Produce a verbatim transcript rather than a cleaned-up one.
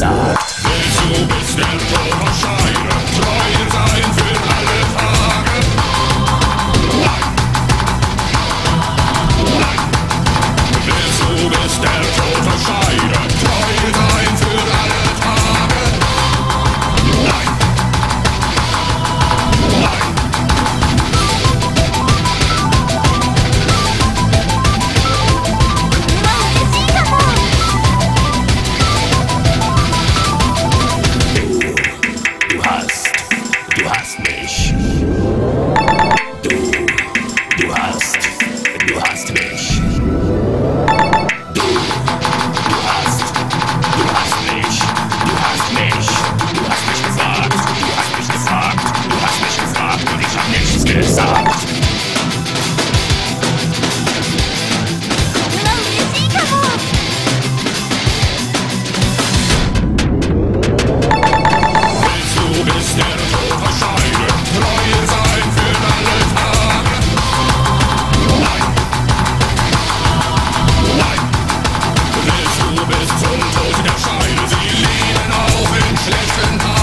gesagt. Willst du bis der Tod uns scheide, treu sein für alle Tage? Nein. Nein. Willst du bis der Tod uns scheide, treu sein für alle Tage? Nein. Nein. Du hast, du hast mich. Du, du hast, du hast mich. Du, du hast, du hast mich. Du hast mich, du hast mich gefragt. Du hast mich gefragt, du hast mich gefragt und ich hab nichts gesagt. Bis der Tod uns scheide, treu sein für alle Tage. Nein. Nein. Willst du bis zum Tod der Scheide, sie lieben auch in schlechten Tagen?